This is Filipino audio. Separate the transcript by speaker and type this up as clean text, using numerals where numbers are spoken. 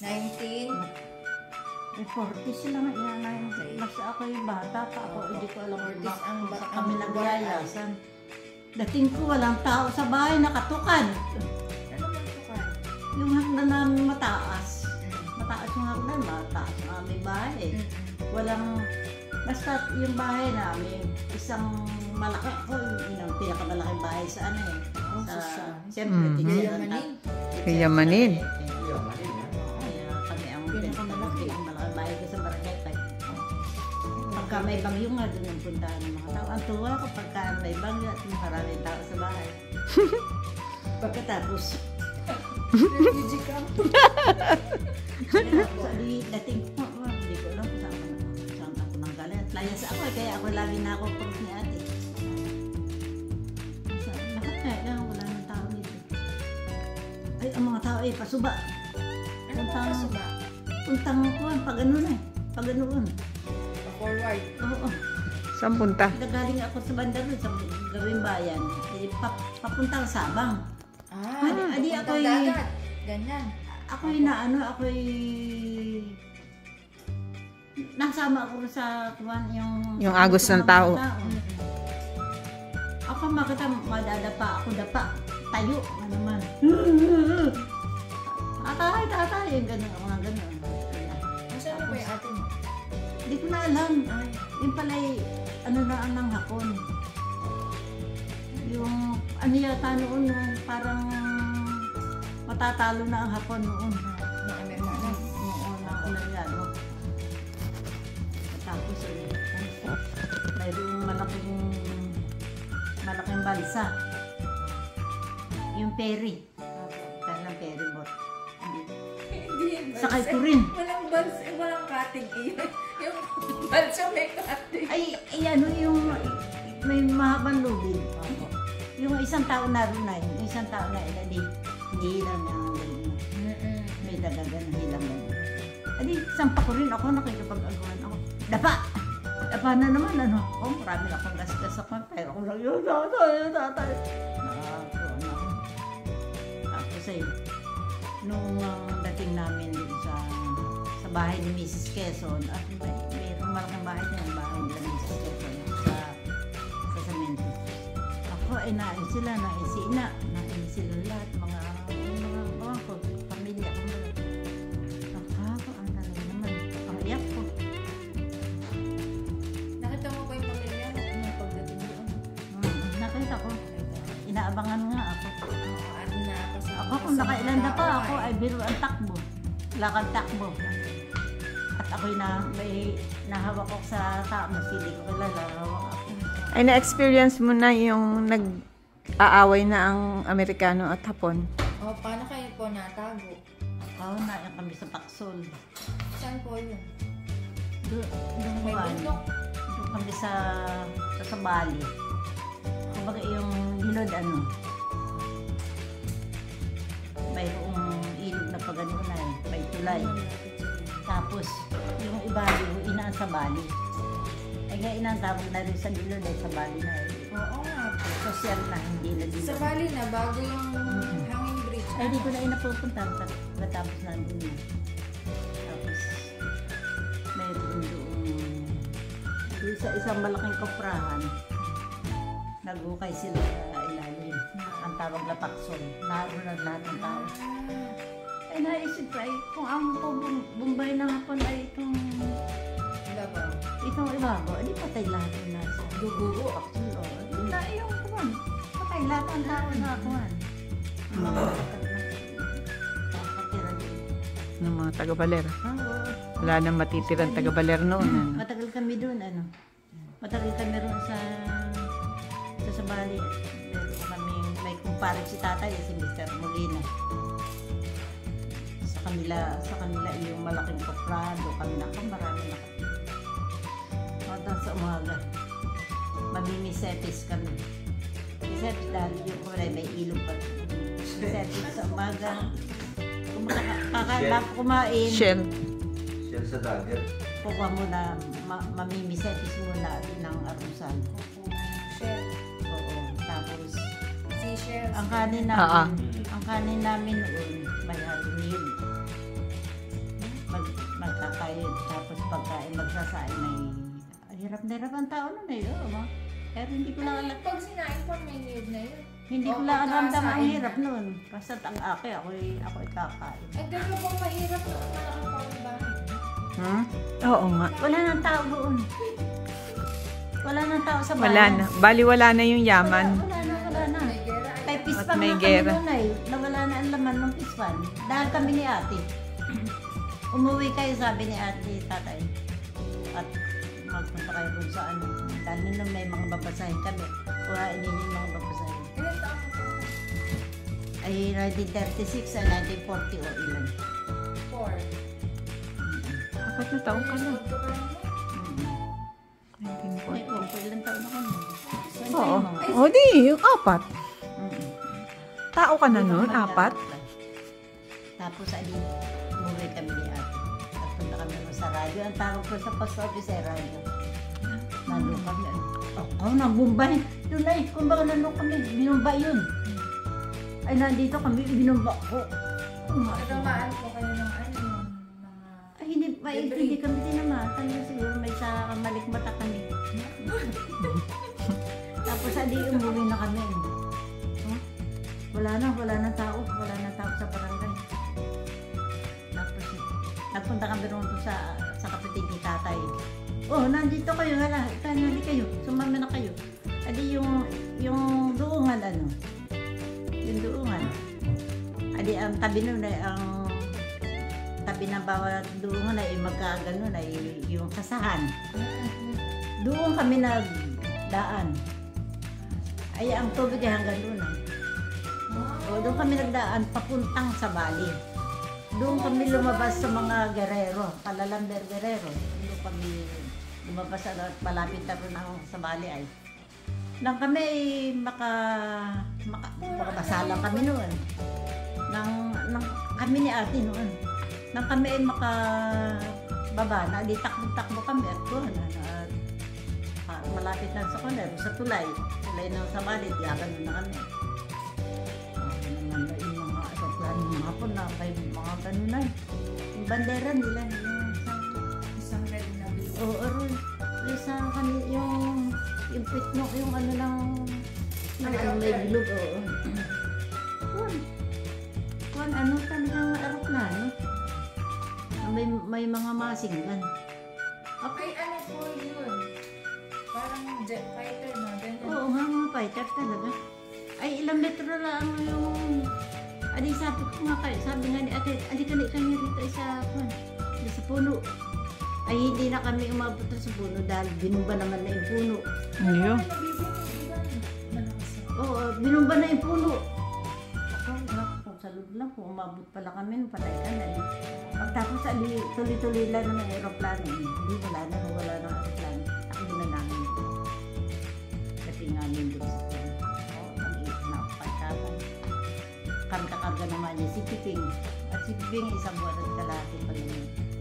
Speaker 1: 19?
Speaker 2: May 40 sila nga yan. Basta ako yung bata pa ako. Hindi ko alam kung
Speaker 1: ang
Speaker 2: baka kami naglayasan. Dating ko walang tao sa bahay, nakatukan.
Speaker 1: Ano ba ito?
Speaker 2: Yung hagdan namin mataas. Mataas yung hagdan, mataas ang aming bahay. Walang, basta yung bahay namin, isang malaki ako, yung pinakamalaking bahay sa ano eh. Siyempre,
Speaker 3: Kayamanin.
Speaker 2: Kaya kami ang pinakamalaki, ang malaking bahay ko sa barangay. Pagka may bagyo nga, doon ang puntahan ng mga tao. Ang tuwa ko pagka may bagyo at maraming tao sa bahay. Pagkatapos,
Speaker 1: Refugee camp.
Speaker 2: dating ko, hindi ko alam kung saan ako nanggaling. At layas ako, kaya ako lagi na ako pag ni ate. Lahat kaya wala ng tao dito. Ay, ang mga tao ay pasuba.
Speaker 1: Ano ba pasuba?
Speaker 2: Puntang ko, pag ano na, pag ano.
Speaker 1: Forward.
Speaker 2: Oo.
Speaker 3: Saan punta?
Speaker 2: Galing ako sa banda doon, sa gawing bayan. Papuntang Sabang. Adi
Speaker 1: papuntang
Speaker 2: ako'y...
Speaker 1: dagat. Ganyan.
Speaker 2: Ako'y nasama ako sa kuwan yung
Speaker 3: agos ng tao.
Speaker 2: Ako makita madadapa ako dapa. Tayo, ano man. Tatay, yung gano'n, mga gano'n.
Speaker 1: Nasaan na ba yung ate mo?
Speaker 2: Hindi ko na alam. Yung pala'y, ano na ang hapon. Yung, ano yata noon, parang matatalo na ang hapon noon.
Speaker 1: Mga Amerikano.
Speaker 2: Oo, na Amerikano. Tapos, mayroong malaking balsa. Yung ferry. Dahil ng ferry boat.
Speaker 1: Hindi.
Speaker 2: Sakay ko rin.
Speaker 1: Walang bals, walang cutting eh. Yung balsa may cutting.
Speaker 2: Ay, ano yung may mahabang lubid. Yung isang tao na rin na yung isang tao na hindi hilang niya ang ganyan. May dalagan na hilang na. Adi, sampa ko rin ako, nakikipag-agawan ako. Dapa na naman, ano. Oh, marami na akong gas-gas ako. Pero ako lang, yun, tatay. Nakakakuha ako. Tapos ay, nung dating namin dun sa bahay ni Mrs. Quezon, at mayroong malaking bahay niya, ang bahay nila Mrs. Quezon, sa Samento. Ako ay nain sila lahat, mga ko, pamilya ko na. Ang talaga naman, ang iyak ko.
Speaker 1: Nakita mo ba yung pamilya nung pagdating doon?
Speaker 2: Nakita ko, inaabangan nga ako.
Speaker 1: Ano na ako sa...
Speaker 2: Ako kung nakailanda pa ako, ay biro ang takbo. Lakad takbo. At ako'y may nahawak ko sa tao, mas hindi ko kilala, hawak ako.
Speaker 3: Ay, na-experience mo na yung nag-aaway na ang Amerikano at Hapon?
Speaker 1: Paano kayo po natago?
Speaker 2: Oo, naiyak kami sa Paksol.
Speaker 1: Saan po yun?
Speaker 2: Doon
Speaker 1: May bundok?
Speaker 2: Doon kami sa Bali. Kumbaga yung hilod mayroong ilog na pagano na may tulay. Tapos yung ibali, inaan sa Bali. Ay nga inantawag na rin sa ilod sa Bali na
Speaker 1: Oo nga po.
Speaker 2: social na, hindi na dito.
Speaker 1: Sa Bali na, bago yung hanging bridge.
Speaker 2: Ay, di ko na inapupunta. Matapos na din yun. Tapos, mayroon doon sa isang malaking koprahan. Nagukay sila sa ilalim. Ang tawag na Paksol. Naroon na lahat ng tao. Ay, naisip ko, kung ang Bombay na hapon ay itong ibabaw, di patay lahat ng nasa. Gugugo, Paksol. Di na yung kuwan. Patay lahat ng tao na kuwan.
Speaker 3: Ng mga taga-baler.
Speaker 2: Oo.
Speaker 3: Wala nang matitirang taga-baler noon.
Speaker 2: Matagal kami doon, Matagal kami roon sa Bali. Meron kami, may kumpare si tatay, si Mr. Molina. Sa kanila yung malaking kaprado. Kami marami na kami. Hanggang sa umaga. Mamimisetis kami. Misetis dahil yung kulay may ilog pa. Misetis sa umaga. Kakailangan kumain.
Speaker 3: Shell
Speaker 4: sa dagat.
Speaker 2: Kuha mo na, mamimisetis muna ng arusan.
Speaker 1: Shell.
Speaker 2: Oo. Tapos,
Speaker 1: Seashells.
Speaker 2: ang kanin namin noon, may halumil. Ayun, tapos pagkain magsasain ay hirap na hirap ang tao nun eh. Oh, pero hindi ko lang alam.
Speaker 1: Pag sinain po, may niyog na yun.
Speaker 2: Hindi ko
Speaker 1: O,
Speaker 2: lang alam ang
Speaker 1: pagkasain
Speaker 2: hirap
Speaker 1: na.
Speaker 2: nun. Basta ang ako'y kakain.
Speaker 1: Ay, gano'n po mahirap. Malaki po ang bahay.
Speaker 3: Oo nga.
Speaker 2: Wala nang tao doon. Wala nang tao sa bahay.
Speaker 3: Wala na. Baliwala na yung yaman.
Speaker 2: Wala na.
Speaker 1: May gera.
Speaker 2: Kay
Speaker 3: At
Speaker 2: pispan
Speaker 3: may
Speaker 2: nga kami
Speaker 3: gera.
Speaker 2: noon ay nawala na ang laman ng pispan. Dahil kami ni ate. Umuwi kayo sabi ni ate tatay. At magpunta kayo dun sa ano. Dahil nung may mga babasahin kami. Kuhain ninyo yung mga babasahin.
Speaker 1: Ilan taon po po?
Speaker 2: Ay 1936 at 1940 o ilan.
Speaker 1: 4.
Speaker 3: Apat na taon ka na.
Speaker 1: Ay, ko pa lang po.
Speaker 2: Ay, po, ilang taon na kami.
Speaker 3: Oo. O di, yung apat.
Speaker 2: Mm-mm.
Speaker 3: Tao ka na nun? Apat?
Speaker 2: Tapos ali, umuwi kami ni ate. Nagpunta kami naman sa radyo. Ang tawag ko sa post office ay radyo. Nandun kami. Nang Bombay. Yun ay, kung baka nandun kami. Binumba yun. Ay, nandito kami. Binumba ko.
Speaker 1: Natamaan po kayo ng ano, yung mga...
Speaker 2: Ay, hindi kami tinamatan. Siguro may sa malikmata kami. Tapos ali, umuwi na kami. Huh? Wala na tao. Wala na tao sa barangay. Tapos, nagpunta kami rin sa kapatid ni tatay. Oh, nandito kayo, hala. Nandito kayo. Sumama na kayo. Adi yung duungan, ano? Yung duungan. Adi, ang tabi nun ay, ang tabi ng bawat duungan ay magkagano na yung kasahan. Doon kami nagdaan. Ay, ang tubig ay hanggang doon. O, doon kami nagdaan papuntang sa Bali. Doon kami lumabas sa mga Guerrero, Palalamber Guerrero. Doon kami lumabas at malapit na rin ako sa Bali ay. Nang kami ay makabasala kami noon. Nang kami ni ate noon. Nang kami ay makababa na, di takbo kami at doon. At malapit na sa kuner, sa tulay. Tulay na sa Bali, tiyagan na kami. Naman na yung mga aeroplano ng hapon na may mga ganun na. Yung bandera nila,
Speaker 1: Isang red na blue.
Speaker 2: oo, sa kanil yung pitnok, yung ano ng ano may bilog, oo. Kuwan, ano talagang aeroplano. May mga masinggan.
Speaker 1: Okay, ano po yun? Parang jet fighter na, ganyan.
Speaker 2: Oo nga, mga fighter talaga. Ay, ilang metro lang yung... Adi, sabi ko nga kayo, sabi nga ni ate, adi ka niya rito sa puno. Ay, hindi na kami umabot sa puno dahil binumba naman na yung puno.
Speaker 3: Ayun.
Speaker 2: Oo, binumba na yung puno. Ako, sa loob lang, kung umabot pala kami, patay ka na. Pagtapos, adi, tuloy-tuloy lang ng aeroplano. Hindi, wala na ng aeroplano. Takbo na namin. Kasi nga nindot sa puno. Oo, nag-iit na ako pagkapan. Karga-karga naman niya si Piping. At si Piping isang buwan at kalahati pa naman.